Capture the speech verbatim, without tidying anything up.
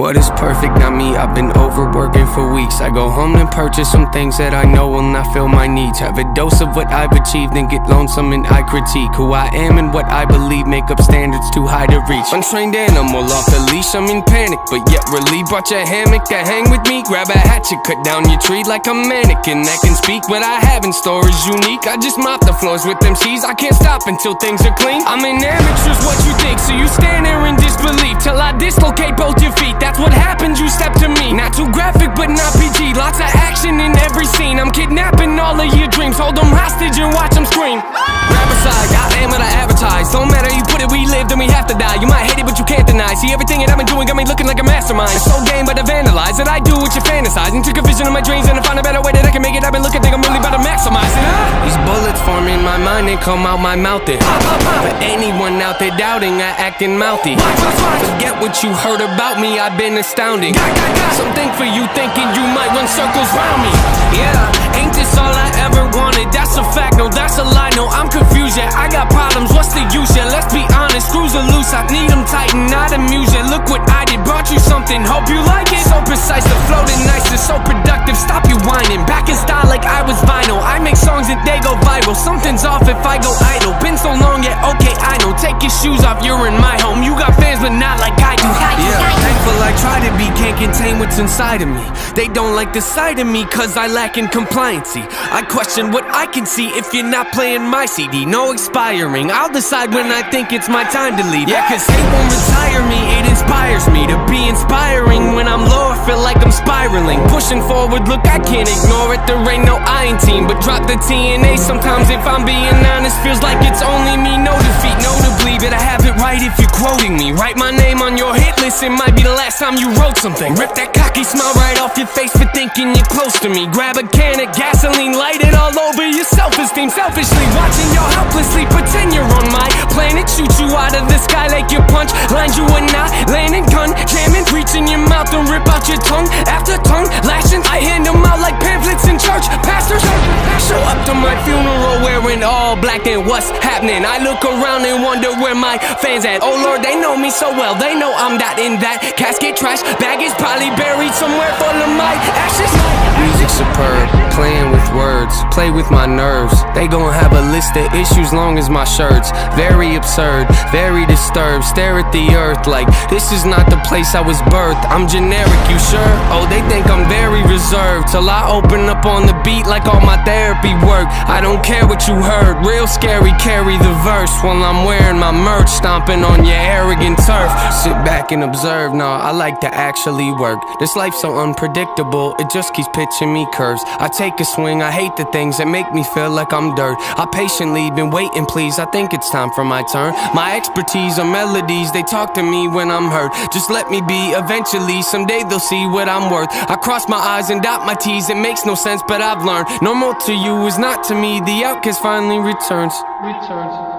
What is perfect? Not me. I've been overworking for weeks. I go home and purchase some things that I know will not fill my needs. Have a dose of what I've achieved, then get lonesome and I critique who I am and what I believe. Make up standards too high to reach. Untrained animal off the leash, I'm in panic, but yet relieved. Brought your hammock to hang with me. Grab a hatchet, cut down your tree like a mannequin that can speak. What I have in store is unique. I just mop the floors with them C's. I can't stop until things are clean. I'm an amateur's what you think, so you stand there in disbelief till I dislocate both your feet. That's what happens, you step to me. Not too graphic, but not P G. Lots of action in every scene. I'm kidnapping all of your dreams. Hold them hostage and watch them scream. Grab aside, I am what I advertise. Don't matter, you put it, we live, then we have to die. You might hate it, but you can't deny. See, everything that I've been doing got me looking like a mastermind. It's so game, but I vandalize that I do what you fantasize. And took a vision of my dreams and I found a better way that I can make it. I've been looking, think I'm really about to maximize it. These bullets form in my mind and come out my mouth it. For anyone out there doubting, I acting mouthy. Forget what you heard about me, I've been astounding. Something for you thinking you might run circles round me. Yeah, ain't this all I ever wanted? That's a fact, no, that's a lie. No, I'm confused, yeah, I got problems, what's the use? Yeah, let's be honest, screws are loose, I need them tighten, not amuse. Yeah, look what I did, brought you something, hope you like it. So precise, the flow is nice, it's so productive, stop you whining. Back in style like I was vinyl, I make songs and they go viral. Something's off if I go idle, been so long, yeah, okay, I know. Take your shoes off, you're in my home. You got fans, but not like I do. Yeah, thankful I try to be, can't contain what's inside of me. They don't like the sight of me, cause I lack in compliancy. I question what I can see if you're not playing my C D. No expiring, I'll decide when I think it's my time to leave. Yeah, cause hate won't retire me, it inspires me to be inspiring. When I'm low, I feel like I'm spiraling. Pushing forward, look, I can't ignore it. There ain't no I in team, but drop the T N A. Sometimes if I'm being honest, feels like it's only me. No defeat, notably, but I have it right if you're quoting me. Write my name on your hit list, it might be the last time you wrote something. Rip that cocky smile right off your face for thinking you're close to me. Grab a can of gasoline, light it all over your self-esteem. Selfishly watching you helplessly pretend you're on my planet. Shoot you out of the sky like your punch lines, you are not landing. Gun jamming, reaching your mouth and rip out your tongue after tongue lashing. I hand them out like pamphlets in church. Pastors show up to my funeral wearing all black, then what's happening? I look around and wonder where my fans at. Oh Lord, they know me so well, they know I'm not in that casket. Trash bag is probably buried somewhere full of my ashes. Music superb, playing with words, play with my nerves. They gon' have a list of issues long as my shirts. Very absurd, very disturbed, stare at the earth like this is not the place I was birthed. I'm generic, you sure? Oh, they think I'm very reserved till I open up on the beat like all my therapy work. I don't care what you heard, real scary, carry the verse while I'm wearing my merch, stomping on your arrogant turf. Sit back and observe, nah, I like to actually work. This life's so unpredictable, it just keeps pitching me curves. I take a swing, I hate the things that make me feel like I'm dirt. I patiently been waiting, please, I think it's time for my turn. My expertise are melodies, they talk to me when I'm hurt. Just let me be, eventually, someday they'll see what I'm worth. I cross my I's and dot my T's, it makes no sense, but I've learned normal to you is not to me. The outcast finally returns. Returns.